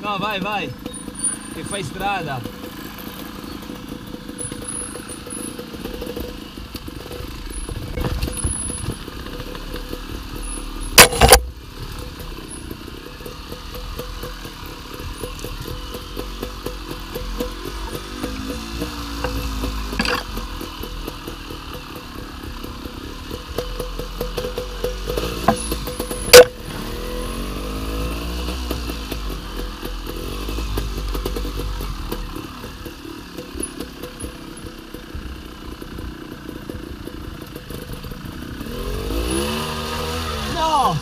No, vai, vai, che fai strada. No!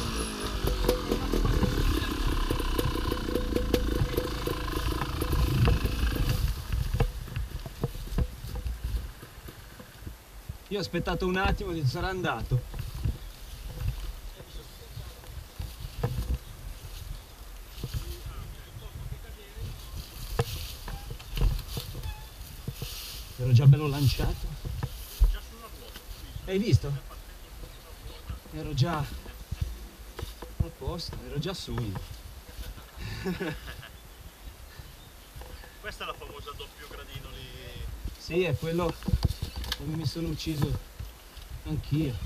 Io ho aspettato un attimo e sarà andato. Ero già bello lanciato. Hai visto? Ero già a posto, ero già su io. Questa è la famosa doppio gradino lì. Sì, è quello dove mi sono ucciso anch'io.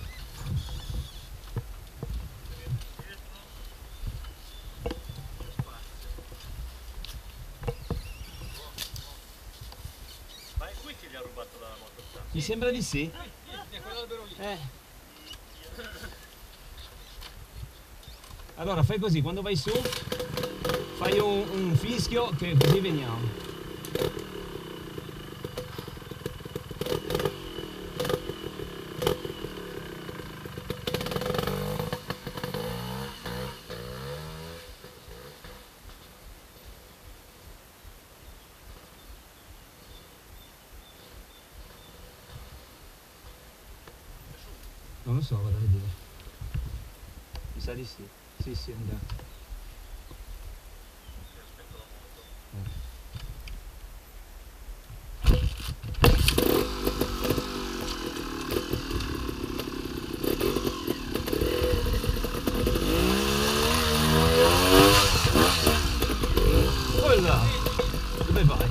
Ma è qui che gli ha rubato la moto? Mi sembra di sì. È quell'albero lì. Allora fai così, quando vai su fai un fischio che così veniamo. Non lo so, vado a vedere. Mi sa di sì. Sì, sì, è andato. Oh là! Dove vai?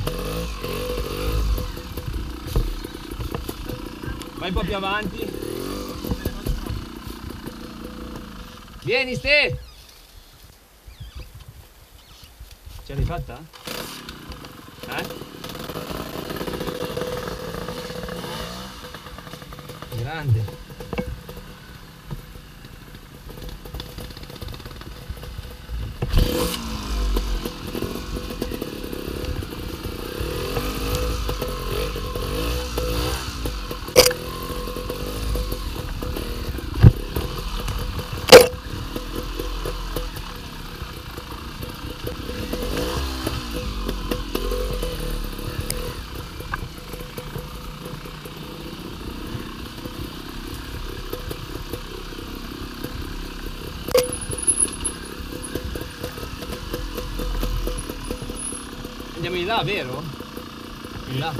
Vai un po' più avanti. Vieni, Ste! Ce l'hai fatta? Grande. Andiamo di là, vero? Di là.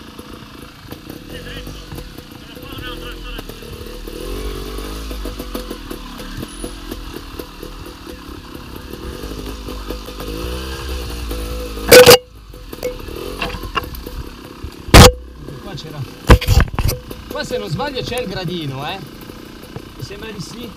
Qua c'era. Qua se non sbaglio c'è il gradino, Mi sembra di sì.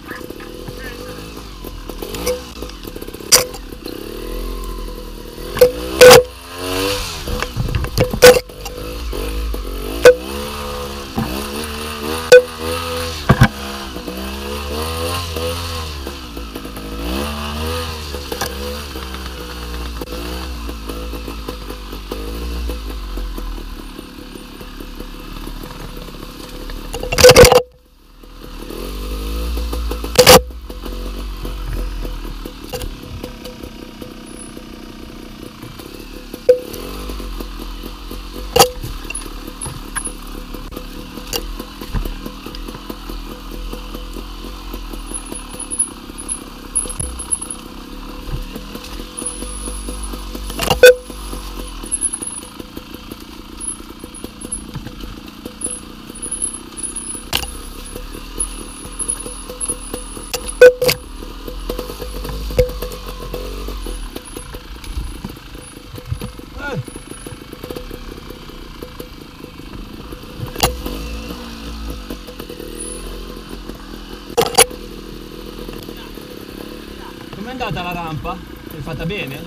andata la rampa? L'hai fatta bene?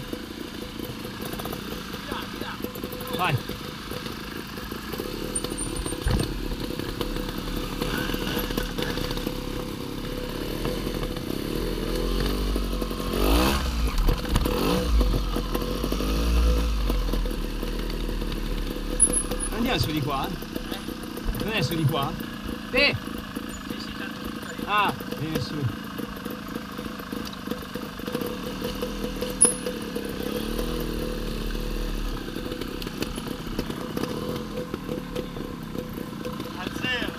Vai. Andiamo su di qua? Non è su di qua? Sì, sì, tanto. Ah, vieni su. A zero.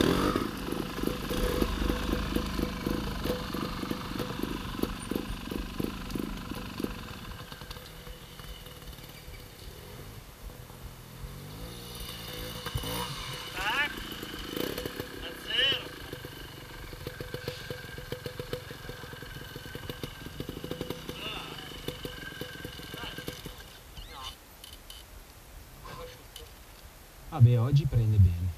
Tac. A zero. Vabbè, oggi prende bene.